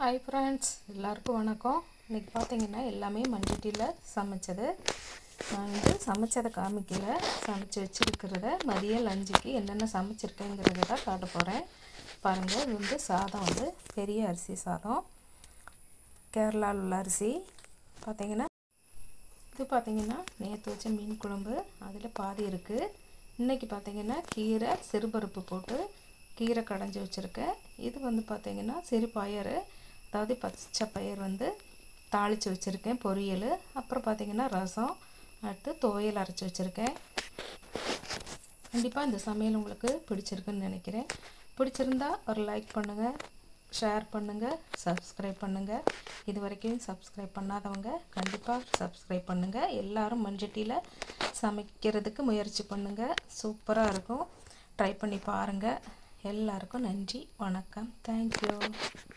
Hi friends, எல்லாருக்கும் வணக்கம். இன்னைக்கு பாத்தீங்கன்னா எல்லாமே மஞ்சட்டில சமைச்சது. நான் சமைச்சத காமிக்கல. சமைச்சு வச்சிருக்கிறத மதிய லஞ்சுக்கு என்னென்ன சமைச்சிருக்கேங்கறத தான் காட்ட போறேன். பாருங்க, இது சாதம் பெரிய அரிசி சாதம். கேரளால உள்ள அரிசி. பாத்தீங்கன்னா நேத்து வச்ச மீன் குழம்பு அதுல பாதி இருக்கு. இன்னைக்கு பாத்தீங்கன்னா கீரை சிறுபருப்பு போட்டு கீரை கடைஞ்சு வச்சிருக்கேன். இது பாத்தீங்கன்னா சிறுபயறு, அதாவது பச்சை பயிர் தாளிச்சு வச்சிருக்கேன் பொரியல். அப்புறம் பாத்தீங்கன்னா ரசம், அடுத்து துவையல் அரைச்சு வச்சிருக்கேன். கண்டிப்பா இந்த சமையல் உங்களுக்கு பிடிச்சிருக்குன்னு நினைக்கிறேன். பிடிச்சிருந்தா ஒரு லைக் பண்ணுங்க, ஷேர் பண்ணுங்க, சப்ஸ்கிரைப் பண்ணுங்க. இதுவரைக்கும் சப்ஸ்கிரைப் பண்ணாதவங்க கண்டிப்பா சப்ஸ்கிரைப் பண்ணுங்க. எல்லாரும் மஞ்சட்டில சமைக்கிறதுக்கு முயற்சி பண்ணுங்க. சூப்பரா இருக்கும். ட்ரை பண்ணி பாருங்க. எல்லாருக்கும் நன்றி, வணக்கம். Thank you.